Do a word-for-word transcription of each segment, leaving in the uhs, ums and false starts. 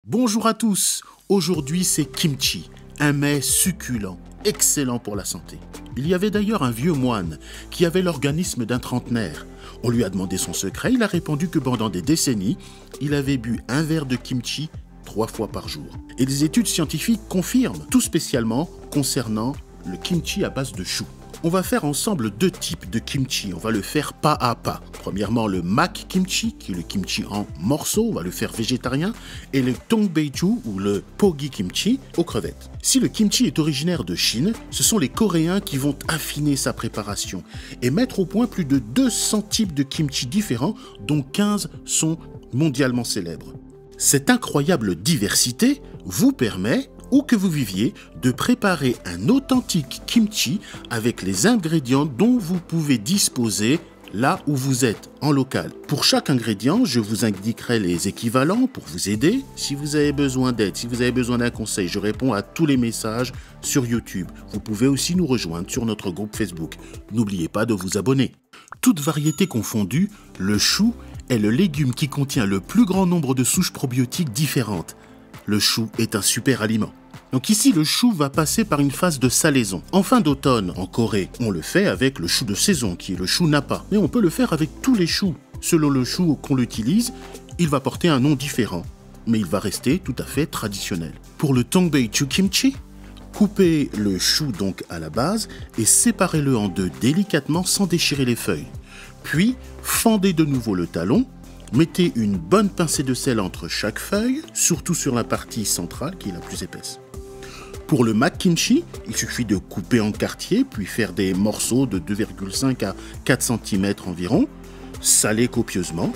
Bonjour à tous, aujourd'hui c'est kimchi, un mets succulent, excellent pour la santé. Il y avait d'ailleurs un vieux moine qui avait l'organisme d'un trentenaire. On lui a demandé son secret, il a répondu que pendant des décennies, il avait bu un verre de kimchi trois fois par jour. Et des études scientifiques confirment, tout spécialement concernant le kimchi à base de chou. On va faire ensemble deux types de kimchi, on va le faire pas à pas. Premièrement, le mak kimchi, qui est le kimchi en morceaux, on va le faire végétarien, et le tongbeichu, ou le pogi kimchi, aux crevettes. Si le kimchi est originaire de Chine, ce sont les Coréens qui vont affiner sa préparation et mettre au point plus de deux cents types de kimchi différents, dont quinze sont mondialement célèbres. Cette incroyable diversité vous permet, où que vous viviez, de préparer un authentique kimchi avec les ingrédients dont vous pouvez disposer là où vous êtes, en local. Pour chaque ingrédient, je vous indiquerai les équivalents pour vous aider. Si vous avez besoin d'aide, si vous avez besoin d'un conseil, je réponds à tous les messages sur YouTube. Vous pouvez aussi nous rejoindre sur notre groupe Facebook. N'oubliez pas de vous abonner. Toutes variétés confondues, le chou est le légume qui contient le plus grand nombre de souches probiotiques différentes. Le chou est un super aliment. Donc ici, le chou va passer par une phase de salaison. En fin d'automne, en Corée, on le fait avec le chou de saison, qui est le chou napa. Mais on peut le faire avec tous les choux. Selon le chou qu'on l'utilise, il va porter un nom différent. Mais il va rester tout à fait traditionnel. Pour le tongbeichu kimchi, coupez le chou donc à la base et séparez-le en deux délicatement sans déchirer les feuilles. Puis, fendez de nouveau le talon. Mettez une bonne pincée de sel entre chaque feuille, surtout sur la partie centrale qui est la plus épaisse. Pour le mak kimchi, il suffit de couper en quartiers, puis faire des morceaux de deux virgule cinq à quatre centimètres environ, saler copieusement.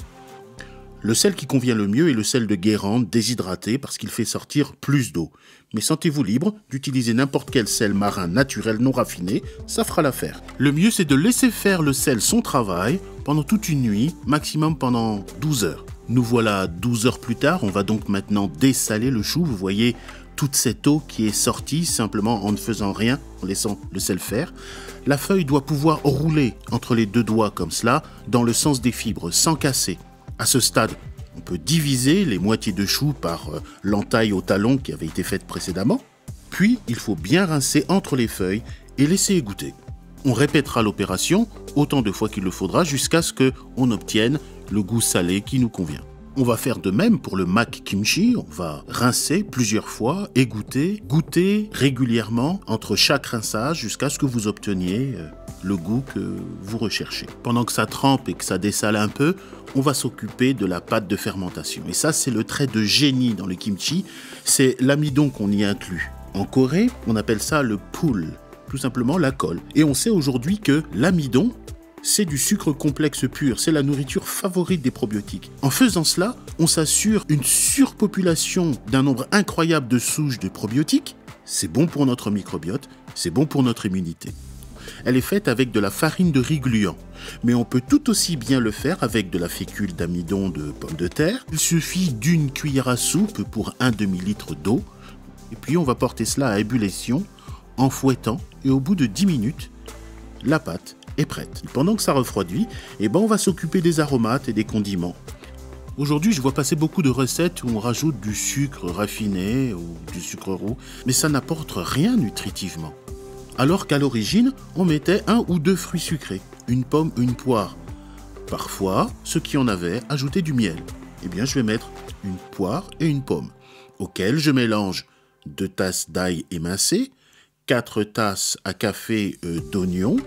Le sel qui convient le mieux est le sel de Guérande déshydraté parce qu'il fait sortir plus d'eau. Mais sentez-vous libre d'utiliser n'importe quel sel marin naturel non raffiné, ça fera l'affaire. Le mieux c'est de laisser faire le sel son travail pendant toute une nuit, maximum pendant douze heures. Nous voilà douze heures plus tard, on va donc maintenant dessaler le chou. Vous voyez toute cette eau qui est sortie simplement en ne faisant rien, en laissant le sel faire. La feuille doit pouvoir rouler entre les deux doigts comme cela, dans le sens des fibres, sans casser. À ce stade, on peut diviser les moitiés de chou par euh, l'entaille au talon qui avait été faite précédemment. Puis, il faut bien rincer entre les feuilles et laisser égoutter. On répétera l'opération autant de fois qu'il le faudra jusqu'à ce qu'on obtienne le goût salé qui nous convient. On va faire de même pour le mak kimchi, on va rincer plusieurs fois, égoutter, goûter régulièrement entre chaque rinçage jusqu'à ce que vous obteniez euh, le goût que vous recherchez. Pendant que ça trempe et que ça dessale un peu, on va s'occuper de la pâte de fermentation. Et ça, c'est le trait de génie dans le kimchi, c'est l'amidon qu'on y inclut. En Corée, on appelle ça le pul, tout simplement la colle. Et on sait aujourd'hui que l'amidon, c'est du sucre complexe pur, c'est la nourriture favorite des probiotiques. En faisant cela, on s'assure une surpopulation d'un nombre incroyable de souches de probiotiques. C'est bon pour notre microbiote, c'est bon pour notre immunité. Elle est faite avec de la farine de riz gluant, mais on peut tout aussi bien le faire avec de la fécule d'amidon de pommes de terre. Il suffit d'une cuillère à soupe pour un demi-litre d'eau, et puis on va porter cela à ébullition en fouettant, et au bout de dix minutes, la pâte est prête. Pendant que ça refroidit, eh ben on va s'occuper des aromates et des condiments. Aujourd'hui, je vois passer beaucoup de recettes où on rajoute du sucre raffiné ou du sucre roux, mais ça n'apporte rien nutritivement. Alors qu'à l'origine, on mettait un ou deux fruits sucrés, une pomme ou une poire. Parfois, ceux qui en avaient ajoutaient du miel. Eh bien, je vais mettre une poire et une pomme, auxquelles je mélange deux tasses d'ail émincé, quatre tasses à café euh, d'oignon,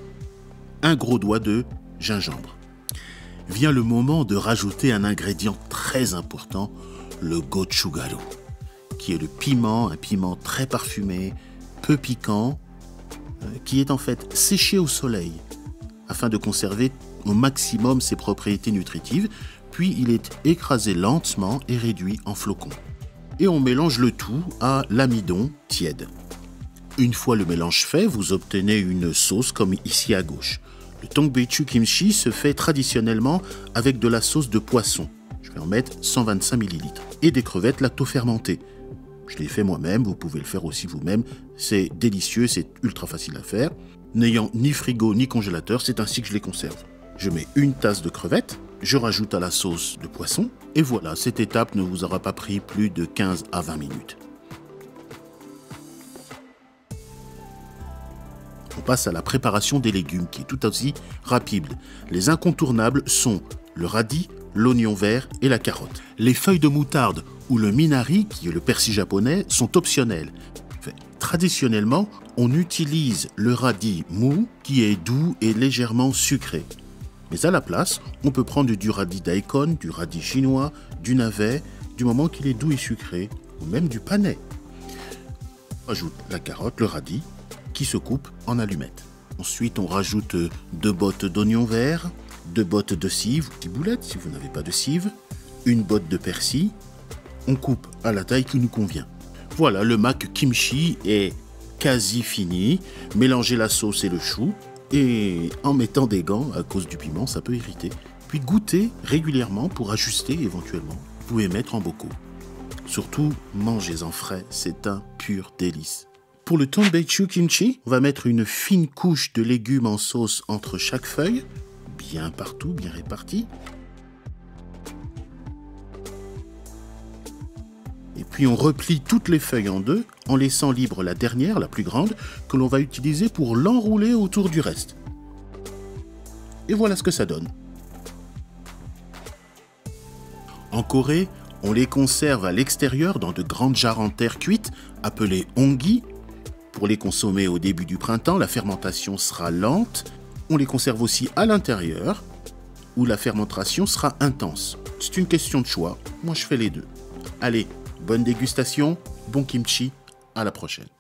un gros doigt de gingembre. Vient le moment de rajouter un ingrédient très important, le gochugaru, qui est le piment, un piment très parfumé, peu piquant, euh, qui est en fait séché au soleil, afin de conserver au maximum ses propriétés nutritives, puis il est écrasé lentement et réduit en flocons. Et on mélange le tout à l'amidon tiède. Une fois le mélange fait, vous obtenez une sauce comme ici à gauche. Le tongbeichu kimchi se fait traditionnellement avec de la sauce de poisson. Je vais en mettre cent vingt-cinq millilitres. Et des crevettes lacto-fermentées. Je l'ai fait moi-même, vous pouvez le faire aussi vous-même. C'est délicieux, c'est ultra facile à faire. N'ayant ni frigo ni congélateur, c'est ainsi que je les conserve. Je mets une tasse de crevettes, Je rajoute à la sauce de poisson. Et voilà, cette étape ne vous aura pas pris plus de quinze à vingt minutes. On passe à la préparation des légumes qui est tout aussi rapide. Les incontournables sont le radis, l'oignon vert et la carotte. Les feuilles de moutarde ou le minari, qui est le persil japonais, sont optionnels. Enfin, traditionnellement, on utilise le radis mou qui est doux et légèrement sucré. Mais à la place, on peut prendre du radis daikon, du radis chinois, du navet, du moment qu'il est doux et sucré, ou même du panais. On ajoute la carotte, le radis, qui se coupe en allumettes. Ensuite, on rajoute deux bottes d'oignons verts, deux bottes de cive, des boulettes si vous n'avez pas de cive, une botte de persil. On coupe à la taille qui nous convient. Voilà, le mac kimchi est quasi fini. Mélangez la sauce et le chou. Et en mettant des gants, à cause du piment, ça peut irriter. Puis goûtez régulièrement pour ajuster éventuellement. Vous pouvez mettre en bocaux. Surtout, mangez-en frais, c'est un pur délice. Pour le Tonbeichu kimchi, on va mettre une fine couche de légumes en sauce entre chaque feuille, bien partout, bien répartie. Et puis on replie toutes les feuilles en deux, en laissant libre la dernière, la plus grande, que l'on va utiliser pour l'enrouler autour du reste. Et voilà ce que ça donne. En Corée, on les conserve à l'extérieur dans de grandes jarres en terre cuite, appelées ongi. Pour les consommer au début du printemps, la fermentation sera lente. On les conserve aussi à l'intérieur, où la fermentation sera intense. C'est une question de choix. Moi, je fais les deux. Allez, bonne dégustation, bon kimchi, à la prochaine.